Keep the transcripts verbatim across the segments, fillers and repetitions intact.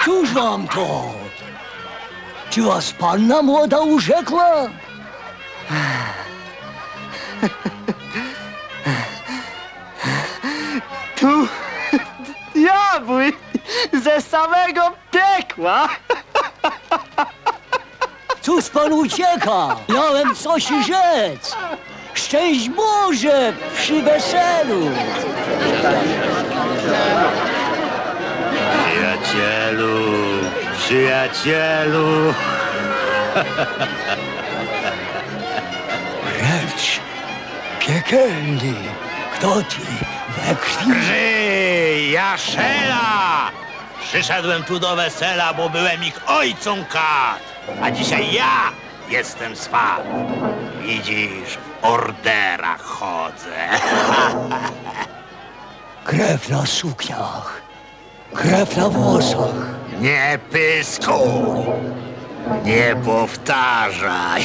Cóż wam to? Czy was panna młoda urzekła? Tu diabły ze samego piekła. Cóż pan ucieka? Miałem coś rzec. Szczęść Boże przy weselu. Przyjacielu, przyjacielu. Precz, piekielny, kto ty we krwi? Drży, Jaszela! Przyszedłem tu do wesela, bo byłem ich ojcom kat. A dzisiaj ja jestem swat. Widzisz, w orderach chodzę. Krew na sukniach, krew na włosach. Nie pyskuj, nie powtarzaj.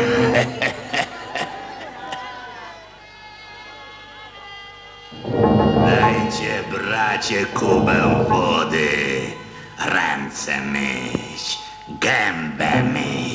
Dajcie, bracie, kubę wody. Ręce myć, gębę myć.